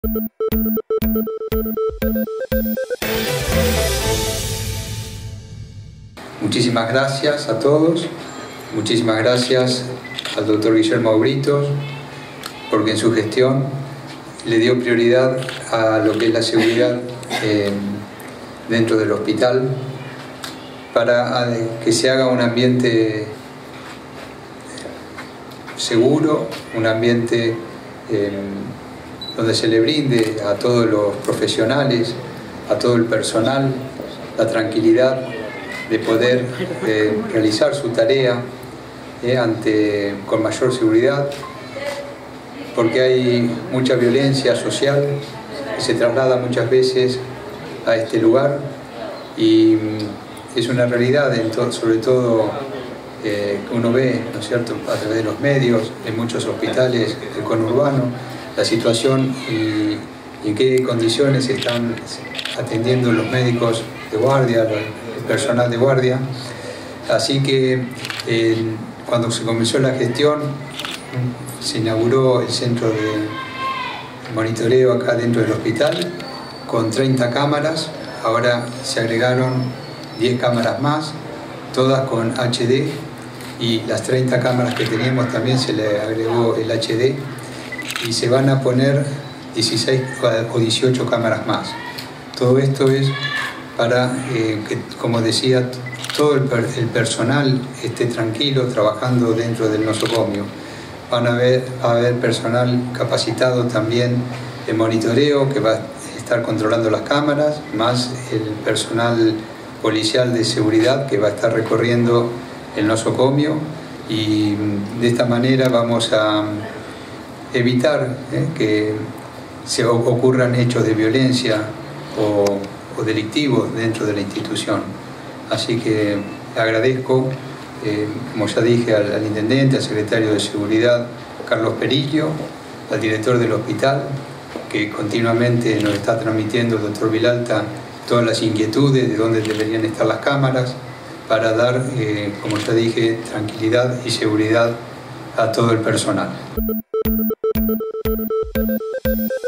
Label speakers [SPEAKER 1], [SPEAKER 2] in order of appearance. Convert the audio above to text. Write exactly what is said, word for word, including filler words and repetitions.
[SPEAKER 1] Muchísimas gracias a todos, muchísimas gracias al doctor Guillermo Britos, porque en su gestión le dio prioridad a lo que es la seguridad eh, dentro del hospital, para que se haga un ambiente seguro, un ambiente eh, donde se le brinde a todos los profesionales, a todo el personal, la tranquilidad de poder eh, realizar su tarea eh, ante, con mayor seguridad, porque hay mucha violencia social que se traslada muchas veces a este lugar y es una realidad, en to sobre todo eh, que uno ve, ¿no es cierto?, a través de los medios, en muchos hospitales del conurbano, la situación y, y en qué condiciones están atendiendo los médicos de guardia, el personal de guardia. Así que eh, cuando se comenzó la gestión, se inauguró el centro de monitoreo acá dentro del hospital con treinta cámaras. Ahora se agregaron diez cámaras más, todas con H D, y las treinta cámaras que teníamos también se le agregó el H D, y se van a poner dieciséis o dieciocho cámaras más. Todo esto es para eh, que, como decía, todo el, per el personal esté tranquilo trabajando dentro del nosocomio. Van a haber, va a haber personal capacitado también de monitoreo que va a estar controlando las cámaras, más el personal policial de seguridad que va a estar recorriendo el nosocomio, y de esta manera vamos a evitar eh, que se ocurran hechos de violencia o, o delictivos dentro de la institución. Así que agradezco, eh, como ya dije, al, al intendente, al secretario de Seguridad, Carlos Perillo, al director del hospital, que continuamente nos está transmitiendo, el doctor Vilalta, todas las inquietudes de dónde deberían estar las cámaras, para dar, eh, como ya dije, tranquilidad y seguridad a todo el personal.